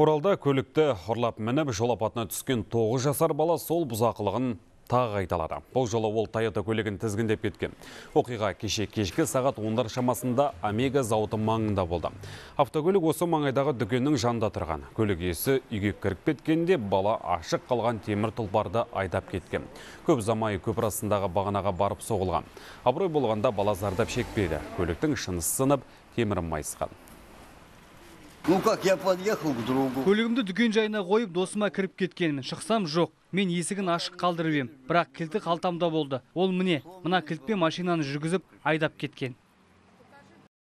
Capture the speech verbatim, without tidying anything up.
Оралда көлікті ұрлап мініп жол апатына түскен тоғыз жасар бала сол бұзақылығын тағы қайталады. Бұл жолы ол Toyota көлігін тізгіндеп кеткен. Оқиға кеше кешкі сағат ондар шамасында Омега зауыты маңында болды. Автокөлік осы маңайдағы дүкеннің жанында тұрған. Көлік иесі үйге кіріп кеткенде бала ашық қалған темір тұлпарды айдап кеткен. Көп ұзамай көпір астындағы бағанаға барып соғылған. Абырой болғанда бала зардап шекпеді. Көліктің шынысы сынып, темірі майысқан. Ну как, я подъехал к другу. Көлігімді дүкен жайына қойып, досыма кіріп кеткенмін. Шықсам жоқ. Мен есігін ашық қалдырып ем. Бірақ кілті қалтамда болды. Ол міне, мына кілтпен машинаны жүргізіп айдап кеткен.